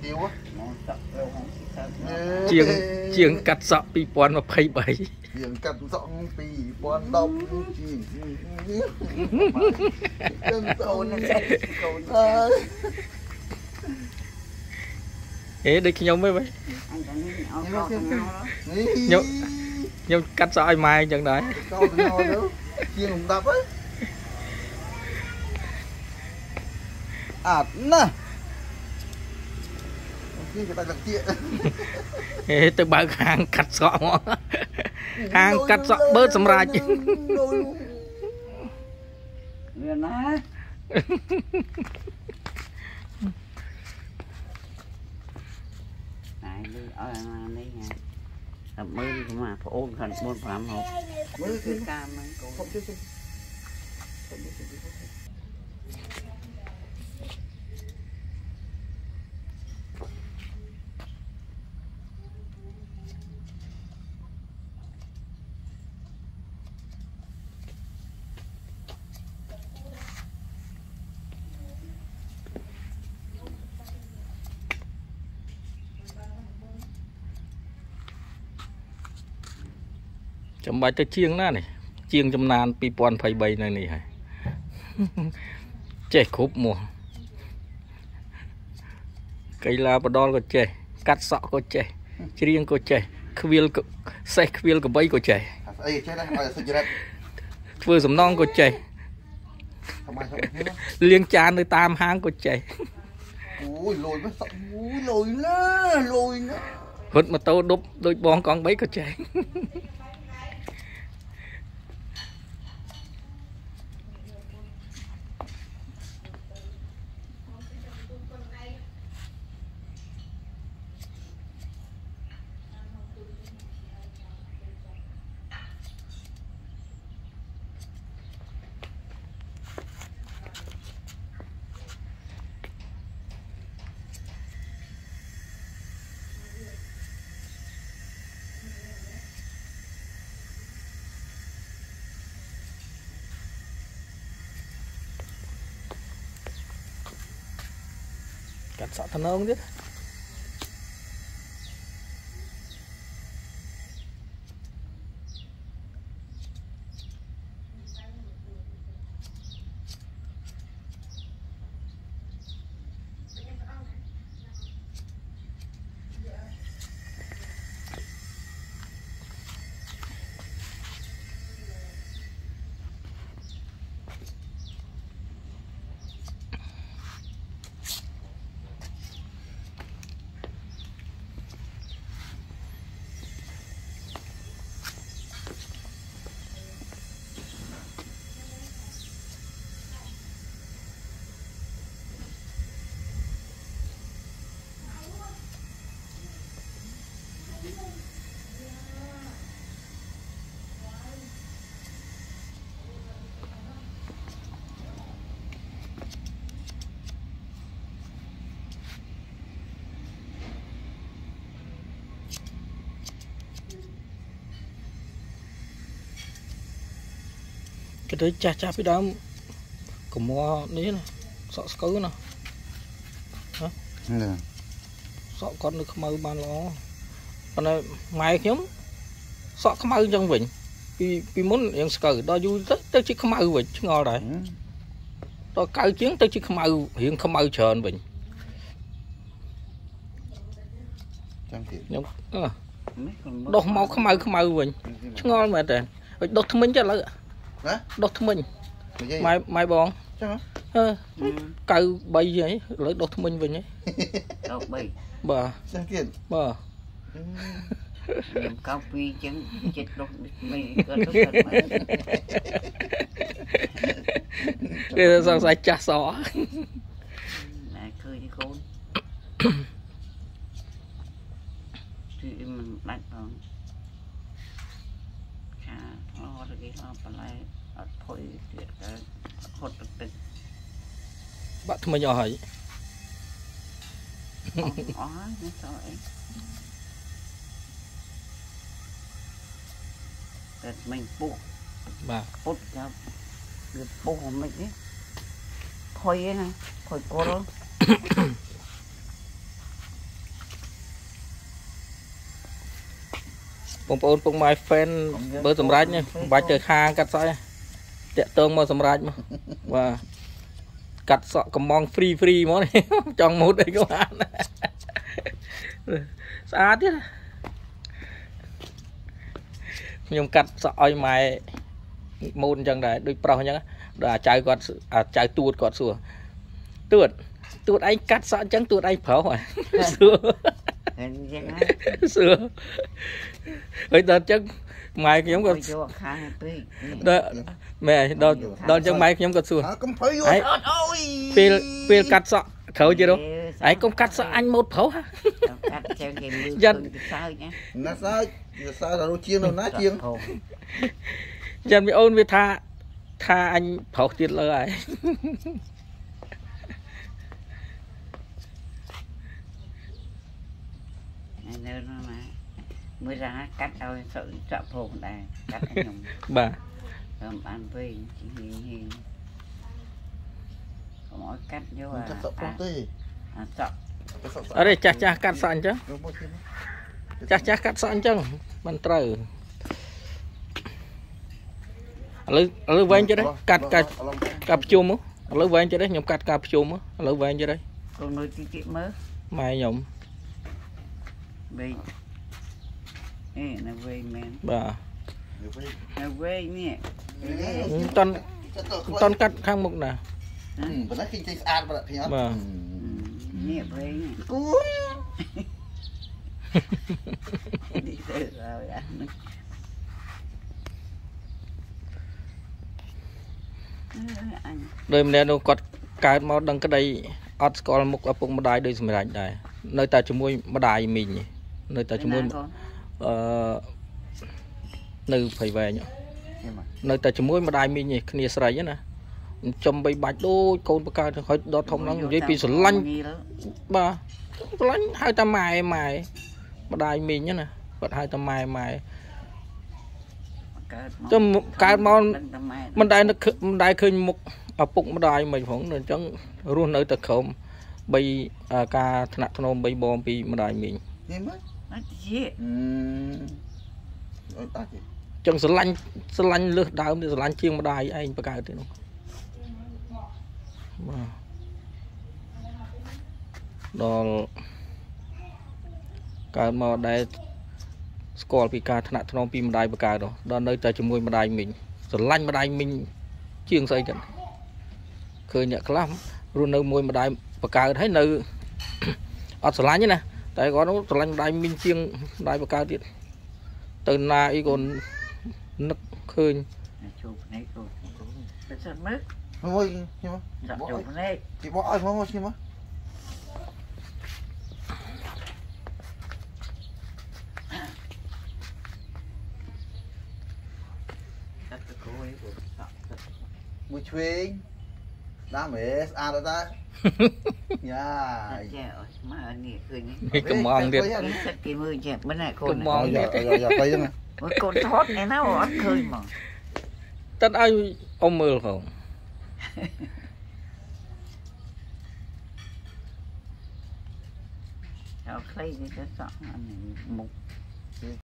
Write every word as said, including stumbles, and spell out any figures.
chiêng chiêng cắt sọ pi pon mà phay bảy chiêng cắt sọ pi pon đông chiêng ế đây nhau mới vậy nhau nhau cắt sọ ai mai chẳng đấy chiêng không đập ấy à nè cái tay lật tiện ế tôi bảo hàng cắt sọ hàng cắt sọ bớt sầm ra chứ mới mà phải ôn thành môn phạm học mới cái cam ấy không chứ chấm bài tới chiêng đó này chiêng chấm nàn pi pon phay bay này này chè khúc mùa cây la bờ đòn có chè cắt sọ có chè chiêng có chè khviel có xe khviel có bay có chè vừa sầm non có chè liêng chan nơi tam hang có chè lồi lồi nữa lồi nữa hốt mà tao đốt đôi bón con bấy có chè cắt sọ thân ông chứ cái đấy cha cha phía đó của mua ní nè sọ cứu nè sọ con được mơ ban lo còn này mày nhóm sọ không mơ trong vịnh vì vì muốn những cờ đo vui rất tới chỉ không mơ vịnh chứ ngon đấy đo cao chiến tới chỉ không mơ hiện không mơ chờ anh vịnh đo mau không mơ không mơ vịnh chứ ngon mà trời đo thông minh cho lỡ đốt thông minh mai mai bòn câu bay vậy lấy đốt thông minh về nhé bà bà cao phi chân chết đốt mày cái sao sai chả xó này khơi đi con thì mình bắt con cha lo được cái lo còn lại thôi hột được bạn thôi nhỏ hỏi ó nó sao ấy để mình buộc bà buộc cho được buộc của mình ấy thôi ấy này thôi cô đó បងប្អូនពុកម៉ែ fan បើសម្រាប់នេះបាច់ទៅខាងកាត់សក់តាក់តងមកសម្រាប់មកបាទកាត់សក់កំង free free ហ្មងចង់ម៉ូតអីក៏បានស្អាតទៀតខ្ញុំកាត់សក់ឲ្យម៉ែម៉ូតអញ្ចឹងដែរដូចប្រុសអញ្ចឹងដល់អាចៅគាត់អាចៅទួតគាត់សួរទួតទួតឯងកាត់សក់អញ្ចឹងទួតឯងប្រុសហ៎សួរសួរហើយដល់អញ្ចឹងម៉ែខ្ញុំក៏យកខាងពេកដល់ម៉ែដល់ដល់អញ្ចឹងម៉ែខ្ញុំក៏សួរកុំភ័យអើយពេលពេលកាត់សក់ក្រោយទៀតឯងកុំកាត់សក់អញម៉ូតប្រុសកាត់ចឹងគេលឺឃើញទៅសើចណាសើចសើចដល់ជាងនៅណាជាងចាំមីអូនវាថាថាអញប្រុសទៀតលើហើយនៅនោះណាមួយរាកាត់ឲ្យសក់ចាក់ភោគដែរកាត់ឲ្យខ្ញុំបាទតាមបានវិញហ៊ីហ៊ីកុំឲ្យកាត់យកអាសក់ប្រុសទេអាសក់អរេចាស់ចាស់កាត់សក់អញ្ចឹងចាស់ចាស់កាត់សក់អញ្ចឹងមិនត្រូវឥឡូវឥឡូវវែងទៀតកាត់កាត់កាត់ភ្ជុំមកឥឡូវវែងទៀតខ្ញុំកាត់ការភ្ជុំមកឥឡូវវែងទៀតហើយកូនមើលទីទីមើលម៉ែខ្ញុំវិញអេនៅវិញមែនបាទនៅវិញនេះតន់តន់កាត់ខាងមុខណាបើណាគេចេញស្អាតបាទខ្ញុំបាទនេះវិញគូនេះទៅហើយអានេះដោយម្នាក់នោះគាត់កើតមកដឹងក្តីអត់ស្គាល់មុខឪពុកម្ដាយដោយសម្រាប់ដែរនៅតែជាមួយម្ដាយមីងនៅតែជាមួយអឺនៅភ័យវែងនៅតែជាមួយម្ដាយមីងគ្នាស្រីណាចំបីបាច់ដូចកូនបកើតហើយដល់ធំឡើងនិយាយពីស្រឡាញ់បាទស្រឡាញ់ហៅតែម៉ែម៉ែម្ដាយមីងណាគាត់ហៅតែម៉ែម៉ែចាំកើតមកមិនដែលមិនដែលឃើញមុខឪពុកម្ដាយមិនផងអញ្ចឹងរស់នៅតែក្រោមបីការថ្នាក់ធ្នមបីបងពីម្ដាយមីងនេះមើលអត់ជាអឺអត់តាទេចឹងស្រឡាញ់ស្រឡាញ់លើសដើមស្រឡាញ់ជាងម្ដាយឯងបកើតទេនោះបាទដល់កើតមកដែលស្គាល់ពីការថ្នាក់ធ្នមពីម្ដាយបកើតដល់នៅតែជាមួយម្ដាយមីងស្រឡាញ់ម្ដាយមីងជាងស្អីចឹងឃើញអ្នកខ្លះរស់នៅមួយម្ដាយបកើតហើយនៅអត់ស្រឡាញ់ទេណាតែគាត់នោះស្រឡាញ់ម្ដាយមីងជាងម្ដាយបកើតទៀតទៅណាអីក៏នឹកឃើញជួបភ្នែកក៏ទៅសិនមើលមួយខ្ញុំជួបភ្នែកទីបោះឲ្យមកខ្ញុំមួយឆ្វេងដាមេស្អាតអត់តាយ៉ាចាមកនេះឃើញនេះកំងទៀតសិតគេមើលចេះមិនណាកូនកំងទៀតយ៉ាទៅហ្នឹងមើលកូនថតឯណាអត់ឃើញមកតិតឲ្យអ៊ំមើលផងเอาใครจะสอนมุก